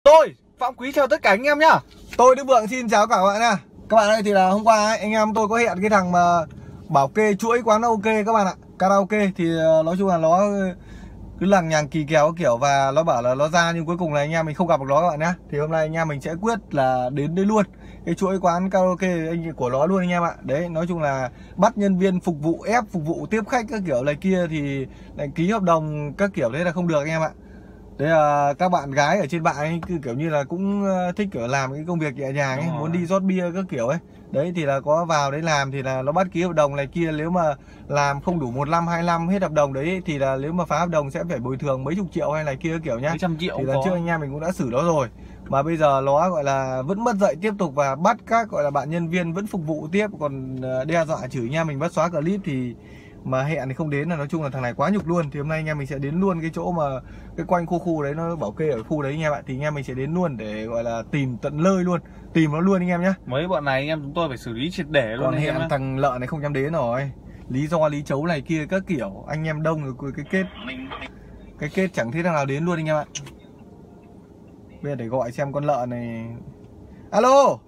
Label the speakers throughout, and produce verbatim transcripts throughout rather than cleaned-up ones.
Speaker 1: Tôi Phạm Quý chào tất cả anh em nhá. Tôi Đức Vượng xin chào cả các bạn nha. Các bạn ơi, thì là hôm qua ấy, anh em tôi có hẹn cái thằng mà bảo kê chuỗi quán karaoke các bạn ạ. Karaoke thì nói chung là nó cứ lằng nhằng kỳ kèo kiểu, và nó bảo là nó ra nhưng cuối cùng là anh em mình không gặp được nó các bạn nhá. Thì hôm nay anh em mình sẽ quyết là đến đây luôn cái chuỗi quán karaoke anh của nó luôn anh em ạ. Đấy, nói chung là bắt nhân viên phục vụ, ép phục vụ tiếp khách các kiểu này kia thì lại ký hợp đồng các kiểu, thế là không được anh em ạ. Đấy là các bạn gái ở trên bạn ấy kiểu như là cũng thích kiểu làm cái công việc nhẹ nhàng ấy, muốn đi rót bia các kiểu ấy. Đấy thì là có vào đấy làm thì là nó bắt ký hợp đồng này kia, nếu mà làm không đủ một năm hai năm hết hợp đồng đấy thì là nếu mà phá hợp đồng sẽ phải bồi thường mấy chục triệu hay này kia kiểu nhá.
Speaker 2: Mấy trăm triệu.
Speaker 1: Thì lần trước anh em mình cũng đã xử nó rồi. Mà bây giờ nó gọi là vẫn mất dạy tiếp tục và bắt các gọi là bạn nhân viên vẫn phục vụ tiếp, còn đe dọa chửi anh em mình bắt xóa clip thì mà hẹn thì không đến, là nói chung là thằng này quá nhục luôn. Thì hôm nay anh em mình sẽ đến luôn cái chỗ mà cái quanh khu khu đấy, nó bảo kê ở khu đấy anh em ạ. Thì anh em mình sẽ đến luôn để gọi là tìm tận nơi luôn, tìm nó luôn anh em nhé.
Speaker 2: Mấy bọn này anh em chúng tôi phải xử lý triệt để luôn.
Speaker 1: Còn
Speaker 2: anh
Speaker 1: hẹn
Speaker 2: em
Speaker 1: thằng lợn này không dám đến rồi, lý do lý chấu này kia các kiểu, anh em đông rồi cái kết cái kết chẳng thấy thằng nào đến luôn anh em ạ. Bây giờ để gọi xem con lợn này. Alo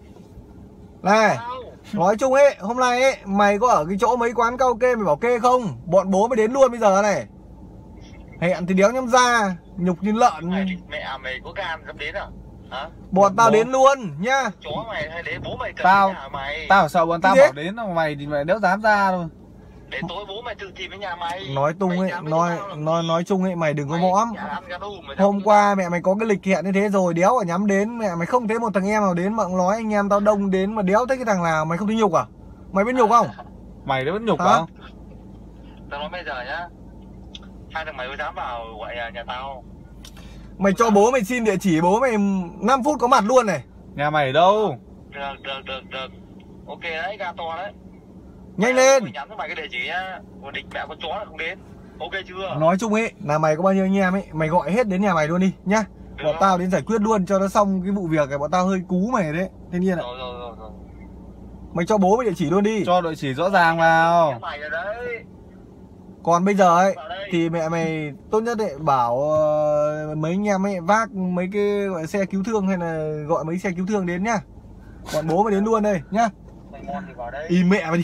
Speaker 1: này, nói chung ấy, hôm nay ấy mày có ở cái chỗ mấy quán karaoke mày bảo kê không? Bọn bố mày đến luôn bây giờ này. Hẹn thì đéo nhắm ra, nhục như lợn.
Speaker 3: Mày, mẹ mày có gan dám đến à? Hả?
Speaker 1: Bọn tao đến luôn nhá.
Speaker 3: Chó mày hay để bố mày cần
Speaker 2: Tao
Speaker 3: nhà mày.
Speaker 2: Tao sợ bọn tao
Speaker 1: Gì
Speaker 2: bảo đến mày thì mày đéo dám ra đâu.
Speaker 3: Để tối bố mày tự tìm với nhà mày.
Speaker 1: Nói tung ấy, nói nói nói chung ấy mày đừng có mõm.
Speaker 3: Mày
Speaker 1: Hôm qua mẹ mày có cái lịch hẹn như thế rồi, đéo ở nhắm đến, mẹ mày không thấy một thằng em nào đến mà nói anh em tao đông đến mà đéo thấy cái thằng nào, mày không thấy nhục à? Mày biết nhục không?
Speaker 2: Mày đã vẫn nhục
Speaker 1: hả?
Speaker 2: Không?
Speaker 3: Tao nói bây giờ nhá, hai thằng mày mới dám vào gọi nhà, nhà tao.
Speaker 1: Mày cho bố mày xin địa chỉ, bố mày năm phút có mặt luôn này.
Speaker 2: Nhà mày ở đâu?
Speaker 3: Được, được, được, được. Ok đấy, ga to đấy.
Speaker 1: Nhanh lên.
Speaker 3: Mày nhắn cho mày cái địa chỉ nhá. Còn địch mẹ con chó là không đến. Ok chưa?
Speaker 1: Nói chung ấy là mày có bao nhiêu anh em ấy, mày gọi hết đến nhà mày luôn đi nhá.
Speaker 3: Được
Speaker 1: Bọn
Speaker 3: không?
Speaker 1: tao đến giải quyết luôn cho nó xong cái vụ việc này, bọn tao hơi cú mày đấy. Thế nhiên ạ.
Speaker 3: Rồi, rồi, rồi, rồi.
Speaker 1: Mày cho bố mày địa chỉ luôn đi.
Speaker 2: Cho địa chỉ rõ ràng vào.
Speaker 3: Mày ở đấy.
Speaker 1: Còn bây giờ ấy thì mẹ mày tốt nhất ấy bảo uh, mấy anh em ấy vác mấy cái gọi xe cứu thương hay là gọi mấy xe cứu thương đến nhá. Bọn bố mày đến luôn đây nhá.
Speaker 3: Mày ngon thì vào đây.
Speaker 1: Im mẹ mày đi.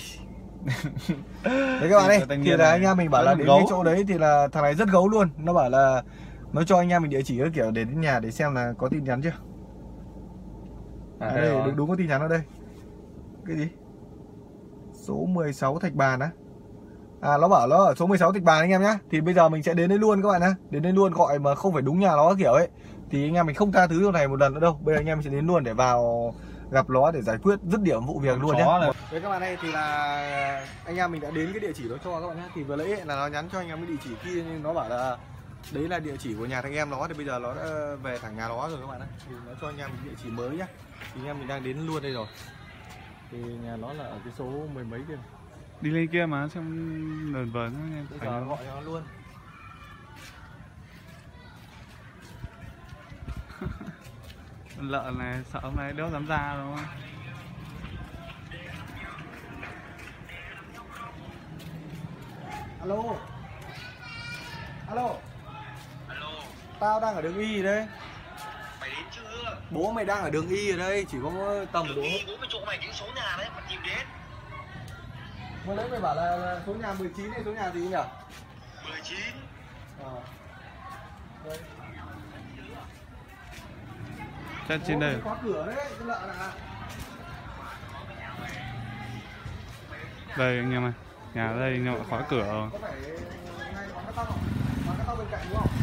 Speaker 1: Đấy các bạn ơi, thì là anh em mình bảo là đến cái chỗ đấy thì là thằng này rất gấu luôn. Nó bảo là nó cho anh em mình địa chỉ các kiểu để đến nhà để xem là có tin nhắn chưa. À, à đây, đúng, đúng có tin nhắn ở đây. Cái gì? Số mười sáu Thạch Bàn á. À nó bảo nó ở số mười sáu Thạch Bàn anh em nhá. Thì bây giờ mình sẽ đến đây luôn các bạn nhá. Đến đây luôn, gọi mà không phải đúng nhà nó kiểu ấy thì anh em mình không tha thứ điều này một lần nữa đâu. Bây giờ anh em mình sẽ đến luôn để vào gặp nó để giải quyết dứt điểm vụ việc luôn nhé. Đấy các bạn ơi, thì là anh em mình đã đến cái địa chỉ đó cho các bạn nhé. Thì vừa nãy là nó nhắn cho anh em cái địa chỉ kia, nhưng nó bảo là đấy là địa chỉ của nhà thằng em nó, thì bây giờ nó đã về thẳng nhà nó rồi các bạn ạ. Thì nó cho anh em địa chỉ mới nhá. Thì anh em mình đang đến luôn đây rồi. Thì nhà nó là ở cái số mười mấy kia.
Speaker 2: Đi lên kia mà xem lờn vờn anh em.
Speaker 1: Bây giờ gọi cho nó luôn.
Speaker 2: Lợn này sợ hôm nay đéo dám ra đâu.
Speaker 1: Alo. Alo.
Speaker 3: Alo.
Speaker 1: Tao đang ở đường Y đấy.
Speaker 3: Mày đến chưa?
Speaker 1: Bố mày đang ở đường Y ở đây, chỉ có tầm
Speaker 3: đường
Speaker 1: đúng.
Speaker 3: Y, bố mày chỗ mày cái số nhà đấy mà tìm đến.
Speaker 1: Vừa nãy mày bảo là số nhà mười chín hay số nhà gì nhỉ?
Speaker 3: mười chín.
Speaker 1: Ờ. Đây.
Speaker 2: Trên trên đây.
Speaker 1: Khóa cửa đấy, cái lợn à.
Speaker 2: Đây anh em ơi. Nhà ở đây nhưng mà khóa cửa rồi.
Speaker 1: Có phải ngay quán cắt tóc không? Quán cắt tóc bên cạnh đúng không?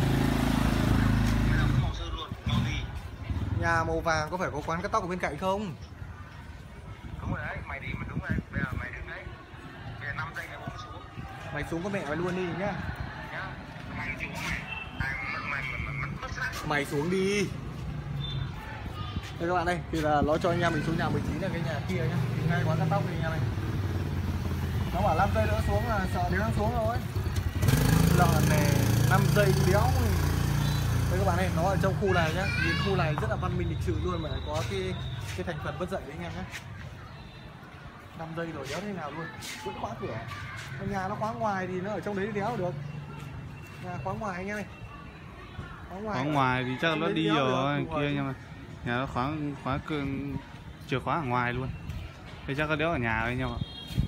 Speaker 3: Màu sơn luôn, màu gì?
Speaker 1: Nhà màu vàng có phải có quán cắt tóc ở bên cạnh không?
Speaker 3: Đúng rồi đấy, mày đi mà đúng rồi. Bây giờ mày đứng đấy. Bây giờ năm giây mày bấm xuống.
Speaker 1: Mày xuống có mẹ mày luôn đi nhá.
Speaker 3: Nhá. Mày xuống mày. À, mày mày mày mày mất xác.
Speaker 1: Mày xuống đi. Đây các bạn đây, thì là nó cho anh em mình xuống nhà mười chín là cái nhà kia nhá. Thì ngay quán cắt tóc này nha mày. Nó bảo năm giây nữa xuống là sợ đéo xuống rồi. Lợn này năm giây đéo. Đây các bạn ơi, nó ở trong khu này nhá. Nhìn khu này rất là văn minh lịch sự luôn, mà lại có cái cái thành phần bất dậy đấy anh em nhé. năm giây rồi đéo thế nào luôn. Vẫn khóa cửa. Nhà nó khóa ngoài thì nó ở trong đấy đéo được. Nhà khóa ngoài anh em ơi. Khóa ngoài,
Speaker 2: Khóa ngoài thì chắc nó
Speaker 1: Không
Speaker 2: đi
Speaker 1: đến đéo
Speaker 2: rồi
Speaker 1: được,
Speaker 2: kia, nhưng mà nhà nó khóa khóa cương chìa khóa ở ngoài luôn. Thì chắc có đéo ở nhà đấy nhau ạ.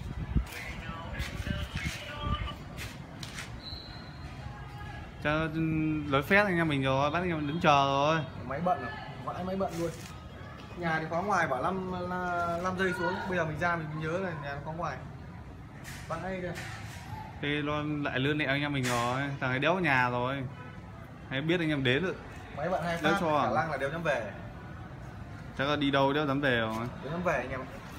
Speaker 2: Chắc lối phép anh em mình rồi, bắt anh em đứng chờ rồi.
Speaker 1: Máy bận rồi, vãi máy bận luôn. Nhà thì khóa ngoài bảo năm năm giây xuống, bây giờ mình ra mình nhớ là nhà nó khóa ngoài. Vãi kìa.
Speaker 2: Thì nó lại lươn lẹo anh em mình rồi, thằng ấy đéo ở nhà rồi. Hay biết anh em đến rồi.
Speaker 1: Máy bận hai
Speaker 2: Đéo
Speaker 1: phát,
Speaker 2: cho à?
Speaker 1: khả năng là đéo dám về.
Speaker 2: Chắc là đi đâu đéo dám về rồi.
Speaker 1: Đéo dám về anh em.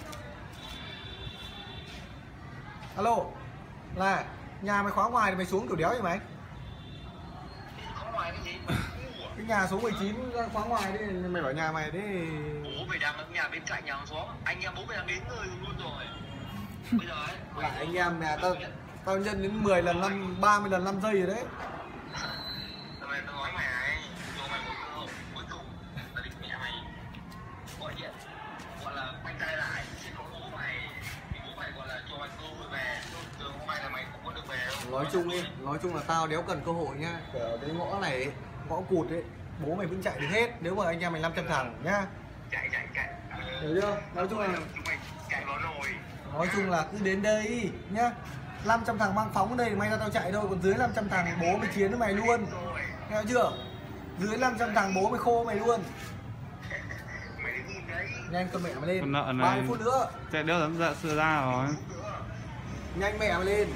Speaker 1: Alo, là nhà mày khóa ngoài thì mày xuống kiểu đéo vậy mày?
Speaker 3: Khóa ngoài cái gì?
Speaker 1: Cái nhà số mười chín khóa ngoài đi, mày bảo nhà mày đấy.
Speaker 3: Bố mày đang ở nhà bên cạnh nhà hàng xóm, anh em bố mày đang đến người luôn rồi. Bây giờ ấy,
Speaker 1: Lại anh em nhà tao tao nhân đến mười lần năm ba mươi lần năm giây rồi đấy.
Speaker 3: mày tao nói mày này, cho mày một cơ hội cuối cùng là định mẹ mày gọi điện, gọi là quay tay lại, xin lỗi bố mày, thì bố mày gọi là cho mày cơ hội về, từ hôm nay là mày không có được về đâu.
Speaker 1: Nói chung đi, nói chung là tao đéo cần cơ hội nhá. Ở cái ngõ này ấy, ngõ cụt ấy, bố mày vẫn chạy được hết nếu mà anh em mình năm trăm thằng nhá.
Speaker 3: Chạy chạy chạy.
Speaker 1: Hiểu chưa? Nói chung là
Speaker 3: chúng mày chạy vào rồi.
Speaker 1: nói chung là cứ đến đây nhá. năm trăm thằng mang phóng ở đây thì may ra tao chạy thôi, còn dưới năm trăm thằng bố mày chiến với mày luôn. Nghe chưa? Dưới năm trăm thằng bố mày khô mày luôn.
Speaker 3: Mày đi nhìn đấy.
Speaker 1: Nhanh con mẹ mày lên.
Speaker 2: Con nợ này
Speaker 1: ba mươi phút nữa.
Speaker 2: Chạy đéo dám ra sửa ra rồi.
Speaker 1: Nhanh mẹ mày lên.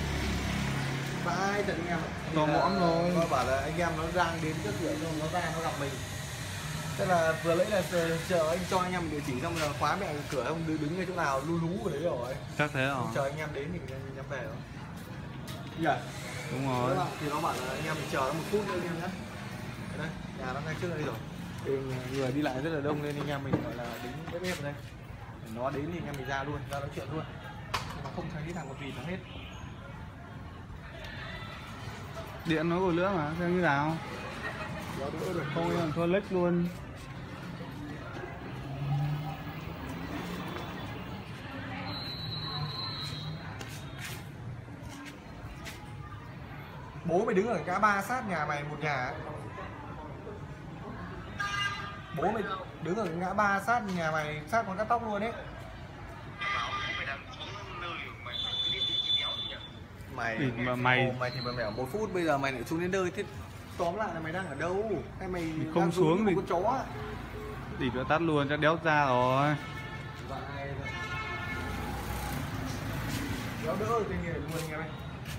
Speaker 1: Bye trận anh em.
Speaker 2: To mõm rồi.
Speaker 1: Nó bảo là anh em nó đang đến trước cửa rồi nó ra nó gặp mình. Thế là vừa lấy là chờ anh cho anh em địa chỉ xong rồi khóa mẹ cửa ông đứng đứng ngay chỗ nào lu lú ở đấy rồi.
Speaker 2: Chắc thế rồi.
Speaker 1: Chờ anh em đến thì anh em về rồi. Dạ.
Speaker 2: Đúng rồi.
Speaker 1: Thì nó bảo là anh em mình chờ nó một phút nữa anh em nhé. Đây, nhà nó ngay trước đây rồi. Thì người đi lại rất là đông nên anh em mình gọi là đứng bếp bếp ở đây. Để nó đến thì anh em mình ra luôn, ra nói chuyện luôn. Nhưng mà không thấy thằng một gì thằng hết.
Speaker 2: Điện nó còn nữa mà, xem như nào.
Speaker 1: Đéo đỡ được.
Speaker 2: Không còn thua lếch luôn.
Speaker 1: Bố mày đứng ở ngã ba sát nhà mày một nhà ấy. Bố mày đứng ở ngã ba sát nhà mày, sát con cắt tóc luôn ấy. Mày
Speaker 2: Thì mà mày-
Speaker 1: mày thì mày bảo một phút, bây giờ mày lại xuống đến nơi thế tóm lại là mày đang ở đâu? Hay mày
Speaker 2: không
Speaker 1: đang
Speaker 2: xuống
Speaker 1: như
Speaker 2: thì-
Speaker 1: một con chó?
Speaker 2: Đỉ nó tắt luôn, chắc đéo ra rồi.
Speaker 1: Vãi. Đéo đỡ được tên nghề luôn nghe mày.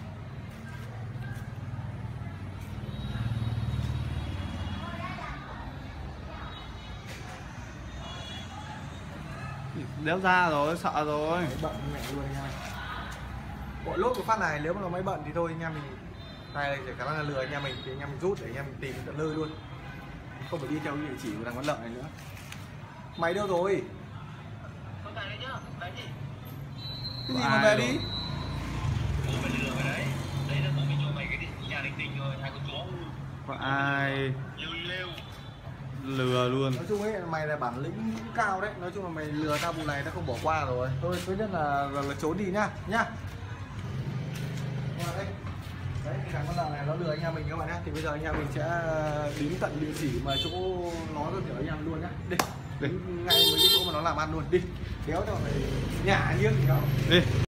Speaker 2: Đéo ra rồi, sợ rồi.
Speaker 1: Máy bận mẹ luôn nha. Gọi lốt của phát này nếu mà nó máy bận thì thôi anh em mình này này chỉ khả năng là lừa anh em mình thì anh em mình rút để anh em mình tìm tận nơi luôn, không phải đi theo địa chỉ của thằng bán lợn này nữa. Mày đâu rồi?
Speaker 3: Con này đấy nhá, đấy gì?
Speaker 1: Cái gì mà về đi?
Speaker 3: Bố mày lừa mày đấy. Đấy là bố mày cho mày cái địa chỉ nhà linh tinh rồi, hai con chó.
Speaker 2: Có ai
Speaker 3: Lêu lêu.
Speaker 2: lừa luôn.
Speaker 1: Nói chung ấy mày là bản lĩnh cao đấy, nói chung là mày lừa tao vụ này tao không bỏ qua rồi. Thôi tốt nhất là, là là trốn đi nhá nhá. Qua đây. Đấy thì thằng con lợn này nó lừa anh em mình các bạn nhé. Thì bây giờ anh em mình sẽ đến tận địa chỉ mà chỗ nó rồi để anh em luôn nhá. Đi. Đến ngay mấy cái chỗ mà nó làm ăn luôn đi. Đéo cho mày nhả nghiêng thì không.
Speaker 2: Đi.